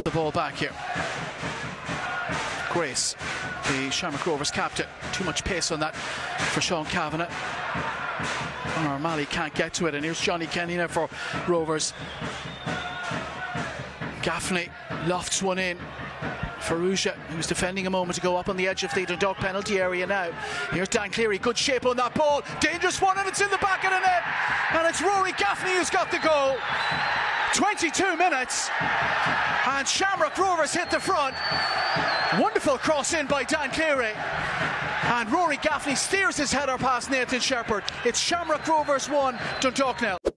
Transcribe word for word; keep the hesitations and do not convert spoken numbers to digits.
the ball back here. Grace, the Shamrock Rovers captain. Too much pace on that for Sean Kavanagh. Conor O'Malley can't get to it, and here's Johnny Kenny now for Rovers. Gaffney lofts one in. Farrugia, who was defending a moment ago, up on the edge of the Dundalk penalty area now. Here's Dan Cleary, good shape on that ball. Dangerous one, and it's in the back of the net. And it's Rory Gaffney who's got the goal. twenty-two minutes, and Shamrock Rovers hit the front. Wonderful cross in by Dan Cleary. And Rory Gaffney steers his header past Nathan Shepherd. It's Shamrock Rovers one, Dundalk nil.